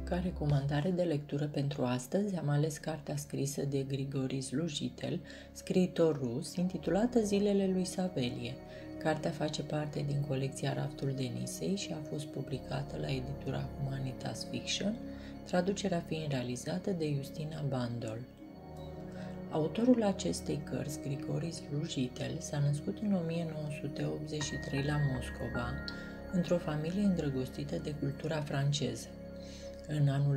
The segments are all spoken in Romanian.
Ca recomandare de lectură pentru astăzi am ales cartea scrisă de Grigori Slujitel, scriitor rus, intitulată Zilele lui Savelie. Cartea face parte din colecția Raftul Denisei și a fost publicată la editura Humanitas Fiction, traducerea fiind realizată de Justina Bandol. Autorul acestei cărți, Grigori Slujitel, s-a născut în 1983 la Moscova, într-o familie îndrăgostită de cultura franceză. În anul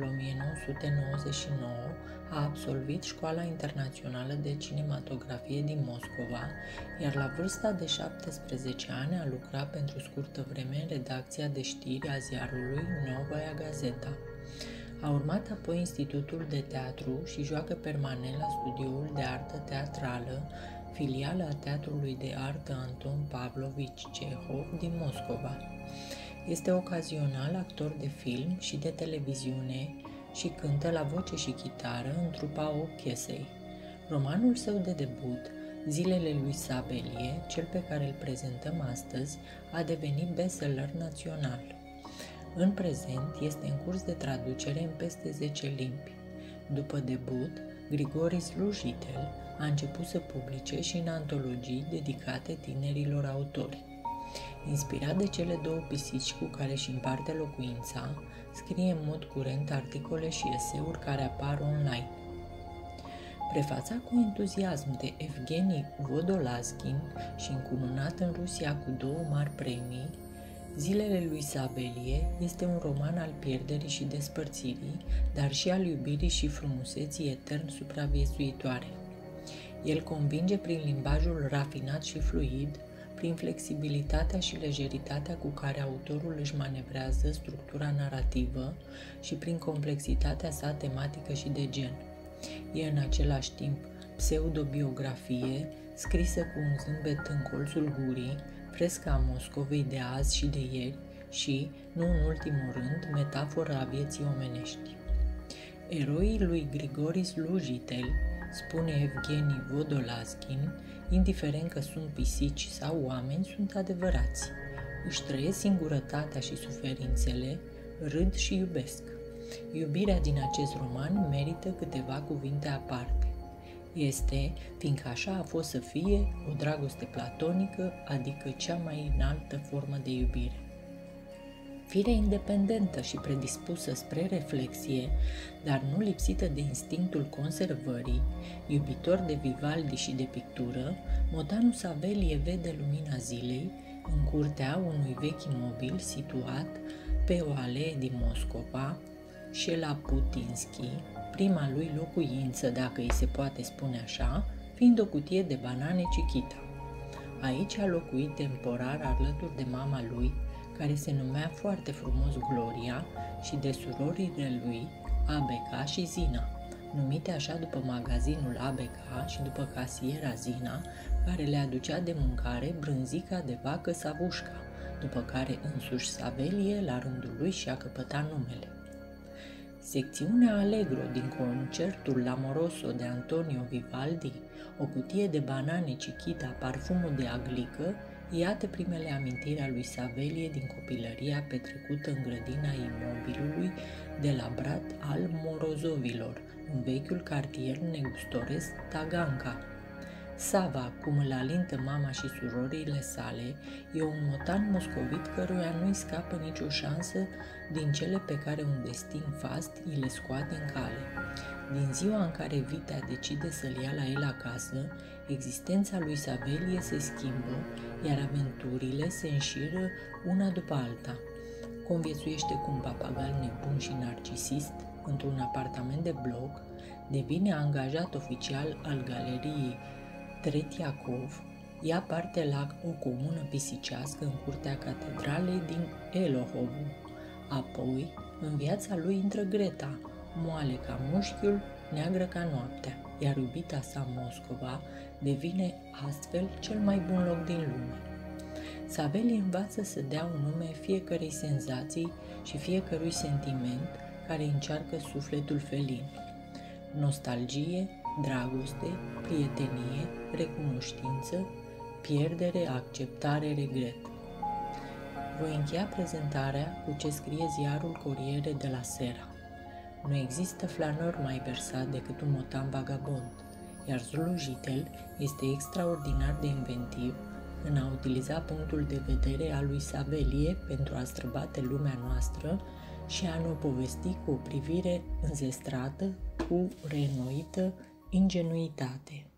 1999 a absolvit Școala Internațională de Cinematografie din Moscova, iar la vârsta de 17 ani a lucrat pentru scurtă vreme în redacția de știri a ziarului Novaya Gazeta. A urmat apoi Institutul de Teatru și joacă permanent la Studioul de Artă Teatrală, filială a Teatrului de Artă Anton Pavlovich Cehov din Moscova. Este ocazional actor de film și de televiziune și cântă la voce și chitară în trupa Ochesei. Romanul său de debut, Zilele lui Savelie, cel pe care îl prezentăm astăzi, a devenit bestseller național. În prezent este în curs de traducere în peste 10 limbi. După debut, Grigori Slujitel a început să publice și în antologii dedicate tinerilor autori. Inspirat de cele două pisici cu care își împarte locuința, scrie în mod curent articole și eseuri care apar online. Prefațat cu entuziasm de Evgeni Vodolazkin și încununat în Rusia cu 2 mari premii, Zilele lui Savelie este un roman al pierderii și despărțirii, dar și al iubirii și frumuseții etern supraviețuitoare. El convinge prin limbajul rafinat și fluid, prin flexibilitatea și lejeritatea cu care autorul își manevrează structura narrativă și prin complexitatea sa tematică și de gen. E în același timp pseudobiografie, scrisă cu un zâmbet în colțul gurii, fresca a Moscovei de azi și de ieri și, nu în ultimul rând, metaforă a vieții omenești. Eroii lui Grigori Slujitel, spune Evgeni Vodolazkin, indiferent că sunt pisici sau oameni, sunt adevărați. Își trăiesc singurătatea și suferințele, râd și iubesc. Iubirea din acest roman merită câteva cuvinte aparte. Este, fiindcă așa a fost să fie, o dragoste platonică, adică cea mai înaltă formă de iubire. Fire independentă și predispusă spre reflexie, dar nu lipsită de instinctul conservării, iubitor de Vivaldi și de pictură, motanul Savelie vede lumina zilei în curtea unui vechi imobil situat pe o alee din Moscova, Șelaputinski, prima lui locuință, dacă îi se poate spune așa, fiind o cutie de banane Chiquita. Aici a locuit temporar alături de mama lui, care se numea foarte frumos Gloria, și de surorile lui, Abeca și Zina, numite așa după magazinul Abeca și după casiera Zina, care le aducea de mâncare brânzica de vacă Savușca, după care însuși Savelie, la rândul lui, și-a căpătat numele. Secțiunea Allegro din concertul L'Amoroso de Antonio Vivaldi, o cutie de banane Chiquita, parfumul de aglică, iată primele amintiri a lui Savelie din copilăria petrecută în grădina imobilului de la Brat al Morozovilor, în vechiul cartier negustoresc Taganka. Sava, cum îl alintă mama și surorile sale, e un motan moscovit căruia nu-i scapă nicio șansă din cele pe care un destin fast îi le scoate în cale. Din ziua în care Vita decide să-l ia la el acasă, existența lui Savelie se schimbă, iar aventurile se înșiră una după alta. Conviețuiește cu un papagal nebun și narcisist într-un apartament de bloc, devine angajat oficial al galeriei Tretiakov, ia parte la o comună pisicească în curtea catedralei din Elohovu. Apoi, în viața lui intră Greta, moale ca mușchiul, neagră ca noaptea, iar iubita sa Moscova devine astfel cel mai bun loc din lume. Savelie învață să dea un nume fiecărei senzații și fiecărui sentiment care încearcă sufletul felin. Nostalgie, dragoste, prietenie, recunoștință, pierdere, acceptare, regret. Voi încheia prezentarea cu ce scrie ziarul Corriere della Sera. Nu există flanor mai versat decât un motan vagabond, iar slujitel este extraordinar de inventiv în a utiliza punctul de vedere al lui Savelie pentru a străbate lumea noastră și a ne povesti cu o privire înzestrată, cu reînnoită ingenuitate.